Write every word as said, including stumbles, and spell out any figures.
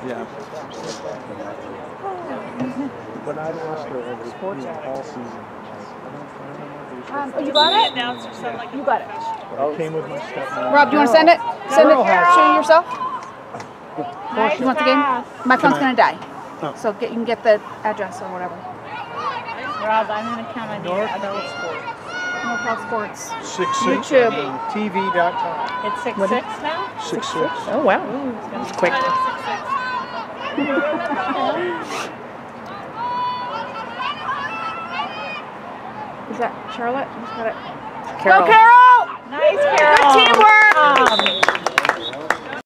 Yeah. But I asked her every sports all season. Um, oh, you got it? You got it. I came with my stepmom. Rob, do you want to send it? Send it. Carol. Show yourself. Nice You want the game? pass. My phone's Can I- gonna die, Oh. so get, you can get the address or whatever. Rob, I'm going to count on you. Northbound Sports. No Pop Sports. Six six. YouTube. T V dot com. It's six What? six now? Six six. Oh wow, It's quick. Is that Charlotte? Who's got it? Carol. Go Carol! Nice, Carol. Good teamwork. Um,